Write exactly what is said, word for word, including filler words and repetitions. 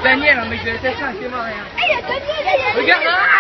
Daniel, un mec de la T F un qui est mort. Regarde là.